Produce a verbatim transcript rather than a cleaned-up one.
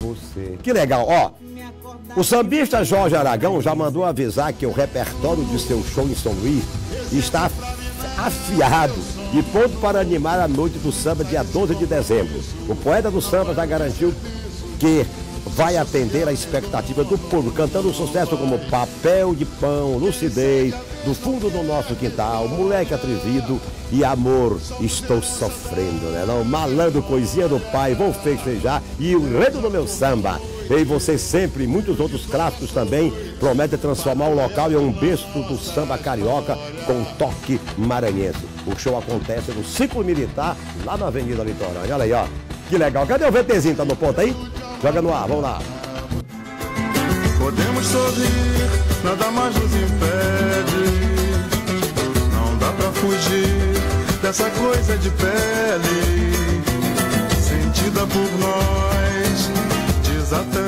você. Que legal, ó. O sambista Jorge Aragão já mandou avisar que o repertório de seu show em São Luís está afiado e pronto para animar a noite do samba dia doze de dezembro. O poeta do samba já garantiu que vai atender a expectativa do público, cantando sucesso como Papel de Pão, Lucidez, Do Fundo do Nosso Quintal, Moleque Atrevido e Amor, Estou Sofrendo, né? Não, Malandro, Coisinha do Pai, Vou Festejar e O Enredo do Meu Samba. E você sempre, e muitos outros clássicos também, prometem transformar o local em um berço do samba carioca com toque maranhense. O show acontece no Ciclo Militar, lá na Avenida Litorânea. Olha aí, ó. Que legal. Cadê o VTzinho? Tá no ponto aí? Joga no ar, vamos lá. Podemos sorrir, nada mais nos impede. Não dá pra fugir dessa coisa de pele, sentida por nós, desatando.